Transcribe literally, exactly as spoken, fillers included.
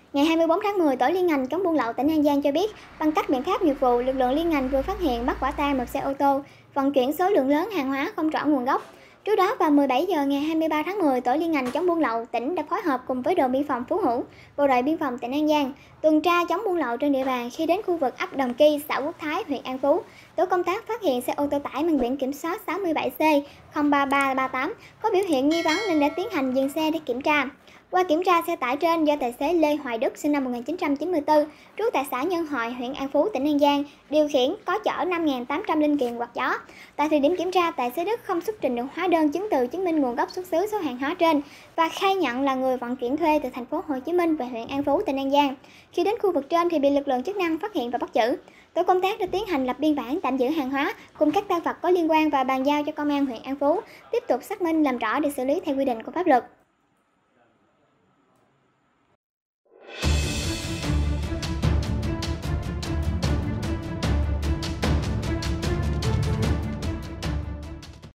Ngày hai mươi tư tháng mười, Tổ liên ngành chống buôn lậu tỉnh An Giang cho biết, bằng các biện pháp nghiệp vụ, lực lượng liên ngành vừa phát hiện bắt quả tang một xe ô tô vận chuyển số lượng lớn hàng hóa không rõ nguồn gốc. Trước đó vào mười bảy giờ ngày hai mươi ba tháng mười, Tổ liên ngành chống buôn lậu tỉnh đã phối hợp cùng với đồn biên phòng Phú Hữu, bộ đội biên phòng tỉnh An Giang tuần tra chống buôn lậu trên địa bàn. Khi đến khu vực ấp Đồng Ky, xã Quốc Thái, huyện An Phú, tổ công tác phát hiện xe ô tô tải mang biển kiểm soát sáu mươi bảy C không ba ba ba tám có biểu hiện nghi vấn nên đã tiến hành dừng xe để kiểm tra. Qua kiểm tra, xe tải trên do tài xế Lê Hoài Đức sinh năm một nghìn chín trăm chín mươi tư, trú tại xã Nhân Hội, huyện An Phú, tỉnh An Giang, điều khiển có chở năm nghìn tám trăm linh kiện quạt gió. Tại thời điểm kiểm tra, tài xế Đức không xuất trình được hóa đơn chứng từ chứng minh nguồn gốc xuất xứ số hàng hóa trên và khai nhận là người vận chuyển thuê từ thành phố Hồ Chí Minh về huyện An Phú, tỉnh An Giang. Khi đến khu vực trên thì bị lực lượng chức năng phát hiện và bắt giữ. Tổ công tác đã tiến hành lập biên bản tạm giữ hàng hóa cùng các tang vật có liên quan và bàn giao cho công an huyện An Phú tiếp tục xác minh làm rõ để xử lý theo quy định của pháp luật.